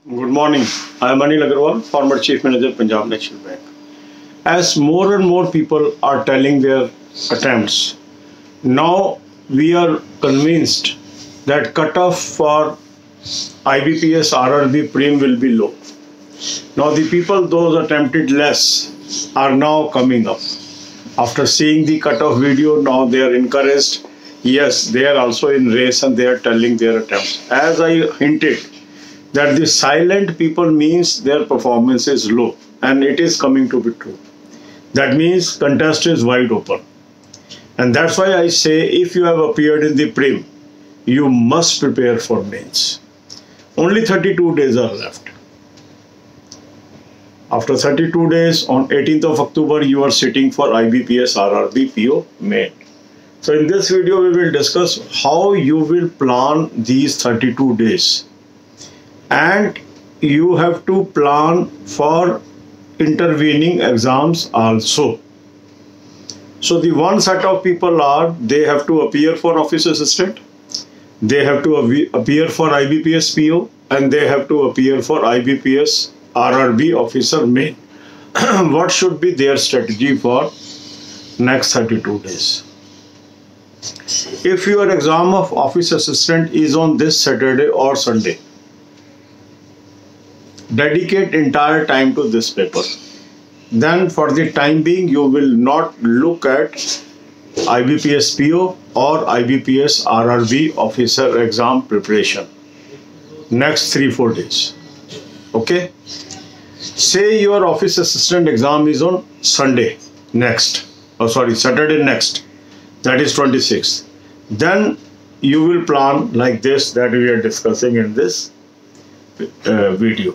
Good morning. I am Anil Agarwal, former Chief Manager, Punjab National Bank. As more and more people are telling their attempts, now we are convinced that cutoff for IBPS RRB Prim will be low. Now the people, those attempted less, are now coming up. After seeing the cutoff video, now they are encouraged. Yes, they are also in race and they are telling their attempts. As I hinted, that the silent people means their performance is low, and it is coming to be true. That means contest is wide open. And that's why I say if you have appeared in the Prim, you must prepare for mains. Only 32 days are left. After 32 days, on 18th of October, you are sitting for IBPS RRB PO main. So in this video, we will discuss how you will plan these 32 days. And you have to plan for intervening exams also. So the one set of people are, they have to appear for office assistant, they have to appear for IBPS PO, and they have to appear for IBPS RRB officer main. What should be their strategy for next 32 days? If your exam of office assistant is on this Saturday or Sunday, dedicate entire time to this paper. Then for the time being, you will not look at IBPS PO or IBPS RRB officer exam preparation. Next 3-4 days. Okay? Say your office assistant exam is on Sunday next. Saturday next. That is 26th. Then you will plan like this that we are discussing in this video.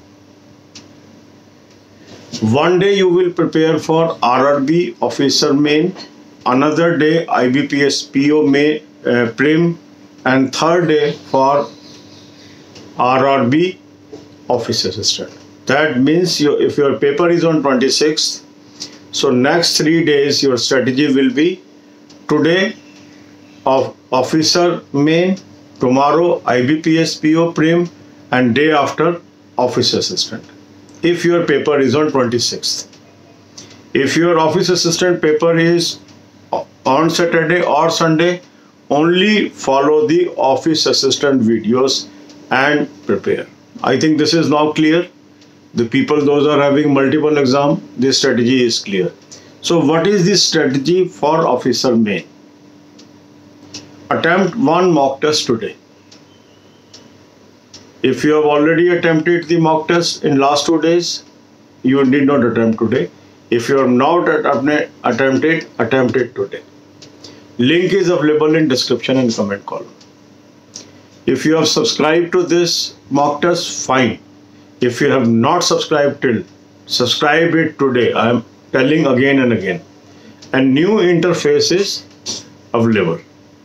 One day you will prepare for RRB officer main, another day IBPS PO main, Prim, and third day for RRB office assistant. That means if your paper is on 26th, so next 3 days your strategy will be today of officer main, tomorrow IBPS PO Prim, and day after office assistant. If your paper is on 26th. If your office assistant paper is on Saturday or Sunday, only follow the office assistant videos and prepare. I think this is now clear. The people, those are having multiple exam, this strategy is clear. So what is the strategy for officer main? Attempt one mock test today. If you have already attempted the mock test in last 2 days, you need not attempt today. If you have not attempted, attempt it today. Link is available in description and comment column. If you have subscribed to this mock test, fine. If you have not subscribed till, subscribe it today. I am telling again and again. And new interface is available.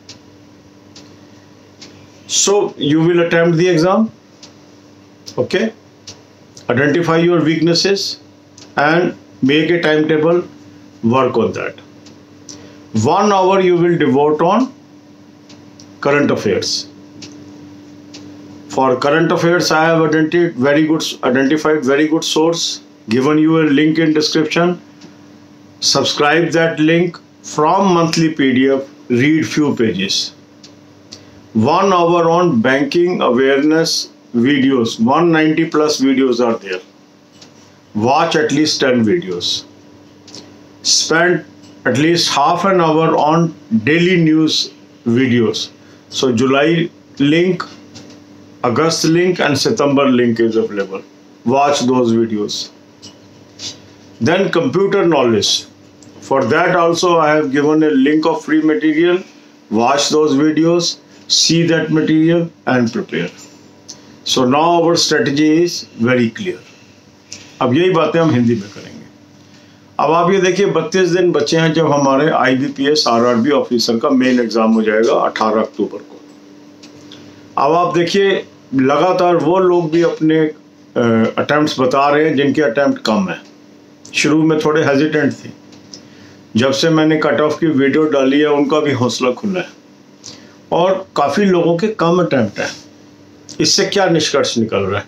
So you will attempt the exam. Okay, identify your weaknesses and make a timetable, work on that. 1 hour you will devote on current affairs. For current affairs, I have identified very good source, given you a link in description. Subscribe that link. From monthly PDF, read few pages. 1 hour on banking awareness videos, 190 plus videos are there. Watch at least 10 videos. Spend at least half an hour on daily news videos. So July link, August link, and September link is available. Watch those videos. Then computer knowledge. For that also I have given a link of free material. Watch those videos, see that material and prepare. So now our strategy is very clear. अब यही बातें हम हिंदी में करेंगे. अब आप ये देखिए 32 दिन बचे हैं जब हमारे IBPS RRB ऑफिसर का मेन एग्जाम हो जाएगा 18 अक्टूबर को. अब आप देखिए लगातार वो लोग भी अपने अटेम्प्ट्स बता रहे हैं जिनके अटेम्प्ट कम है. शुरू में थोड़े हेजिटेंट थे. जब से मैंने कट ऑफ की वीडियो डाली है उनका भी हौसला खुला है और काफ़ी लोगों के कम अटेम्प्ट है. इससे क्या निष्कर्ष निकल रहा है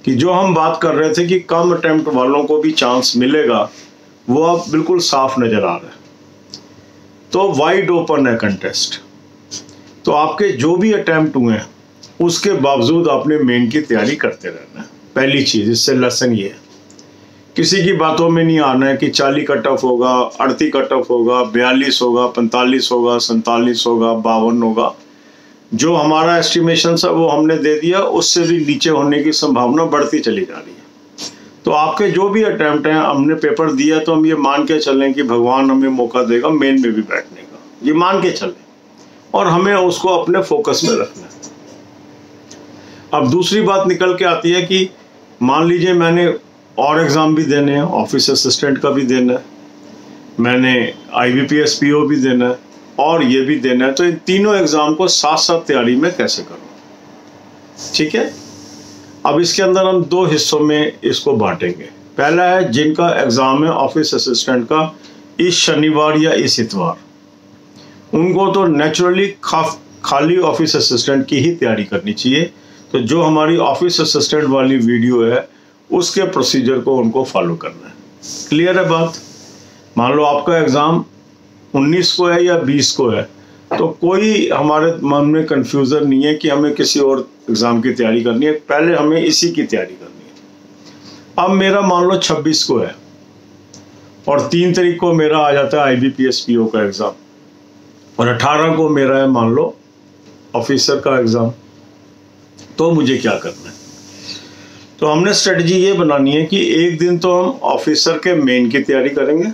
कि जो हम बात कर रहे थे कि कम अटेम्प्ट वालों को भी चांस मिलेगा, वो अब बिल्कुल साफ नजर आ रहा है। तो वाइड ओपन है कंटेस्ट। तो आपके जो भी अटेम्प्ट हुए हैं उसके बावजूद आपने मेन की तैयारी करते रहना है। पहली चीज, इससे लेसन ये है, किसी की बातों में नहीं आना है कि 40 कट ऑफ होगा, 38 कट ऑफ होगा, 42 होगा, 45 होगा, 47 होगा, 52 होगा। जो हमारा एस्टिमेशन है वो हमने दे दिया, उससे भी नीचे होने की संभावना बढ़ती चली जा रही है। तो आपके जो भी अटेम्प्ट हैं, हमने पेपर दिया तो हम ये मान के चलें कि भगवान हमें मौका देगा मेन में भी बैठने का, ये मान के चलें और हमें उसको अपने फोकस में रखना है। अब दूसरी बात निकल के आती है कि मान लीजिए मैंने और एग्ज़ाम भी देने हैं, ऑफिस असिस्टेंट का भी देना है, मैंने IBPS PO भी देना है और ये भी देना है। तो इन तीनों एग्ज़ाम को साथ साथ तैयारी में कैसे करूँ, ठीक है। अब इसके अंदर हम दो हिस्सों में इसको बांटेंगे। पहला है जिनका एग्ज़ाम है ऑफिस असिस्टेंट का इस शनिवार या इस इतवार, उनको तो नेचुरली खाली ऑफिस असिस्टेंट की ही तैयारी करनी चाहिए। तो जो हमारी ऑफिस असिस्टेंट वाली वीडियो है उसके प्रोसीजर को उनको फॉलो करना है। क्लियर है बात। मान लो आपका एग्ज़ाम 19 को है या 20 को है, तो कोई हमारे मन में कंफ्यूजन नहीं है कि हमें किसी और एग्ज़ाम की तैयारी करनी है, पहले हमें इसी की तैयारी करनी है। अब मेरा मान लो 26 को है और 3 तारीख को मेरा आ जाता है IBPS PO का एग्ज़ाम और 18 को मेरा है मान लो ऑफिसर का एग्ज़ाम। तो मुझे क्या करना है? तो हमने स्ट्रेटजी ये बनानी है कि एक दिन तो हम ऑफिसर के मेन की तैयारी करेंगे,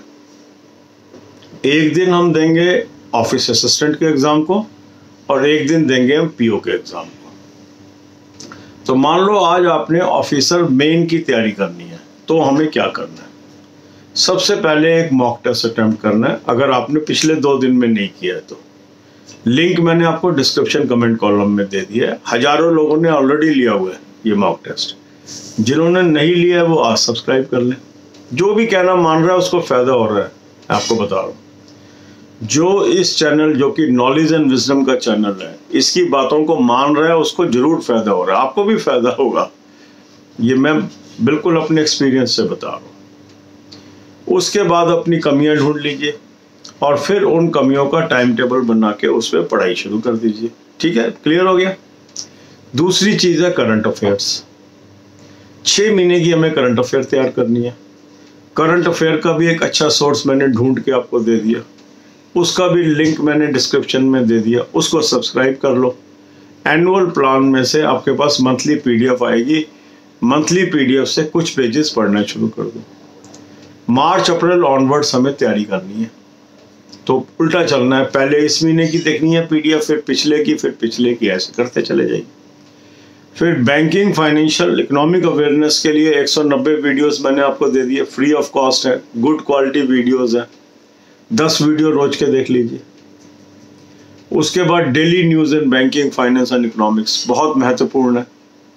एक दिन हम देंगे ऑफिस असिस्टेंट के एग्ज़ाम को और एक दिन देंगे हम PO के एग्ज़ाम को। तो मान लो आज आपने ऑफिसर मेन की तैयारी करनी है, तो हमें क्या करना है? सबसे पहले एक मॉक टेस्ट अटेम्प्ट करना है, अगर आपने पिछले 2 दिन में नहीं किया है तो। लिंक मैंने आपको डिस्क्रिप्शन कमेंट कॉलम में दे दिया है। हजारों लोगों ने ऑलरेडी लिया हुआ है ये मॉक टेस्ट, जिन्होंने नहीं लिया है वो आज सब्सक्राइब कर लें। जो भी कहना मान रहा है उसको फ़ायदा हो रहा है, आपको बता रहा हूँ। जो इस चैनल, जो कि नॉलेज एंड विजडम का चैनल है, इसकी बातों को मान रहा है उसको जरूर फ़ायदा हो रहा है, आपको भी फ़ायदा होगा, ये मैं बिल्कुल अपने एक्सपीरियंस से बता रहा हूँ। उसके बाद अपनी कमियां ढूंढ लीजिए और फिर उन कमियों का टाइम टेबल बना के उस पर पढ़ाई शुरू कर दीजिए। ठीक है, क्लियर हो गया। दूसरी चीज़ है करंट अफेयर्स। 6 महीने की हमें करंट अफेयर तैयार करनी है। करंट अफेयर का भी एक अच्छा सोर्स मैंने ढूंढ के आपको दे दिया, उसका भी लिंक मैंने डिस्क्रिप्शन में दे दिया, उसको सब्सक्राइब कर लो। एनुअल प्लान में से आपके पास मंथली PDF आएगी, मंथली PDF से कुछ पेजेस पढ़ना शुरू कर दो। मार्च अप्रैल ऑनवर्ड्स हमें तैयारी करनी है, तो उल्टा चलना है, पहले इस महीने की देखनी है PDF, फिर पिछले की, ऐसे करते चले जाइए। फिर बैंकिंग, फाइनेंशियल, इकोनॉमिक अवेयरनेस के लिए 190 वीडियोस मैंने आपको दे दिए, फ्री ऑफ कॉस्ट है, गुड क्वालिटी वीडियोस है, 10 वीडियो रोज के देख लीजिए। उसके बाद daily news in banking, finance and economics बहुत महत्वपूर्ण है,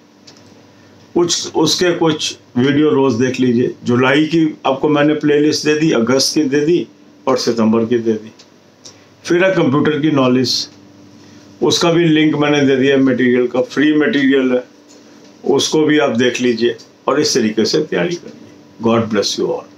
उसके कुछ वीडियो रोज देख लीजिए। जुलाई की आपको मैंने प्लेलिस्ट दे दी, अगस्त की दे दी और सितंबर की दे दी। फिर है कंप्यूटर की नॉलेज, उसका भी लिंक मैंने दे दिया, मटेरियल का फ्री मटेरियल है, उसको भी आप देख लीजिए और इस तरीके से तैयारी करिए। God bless you all.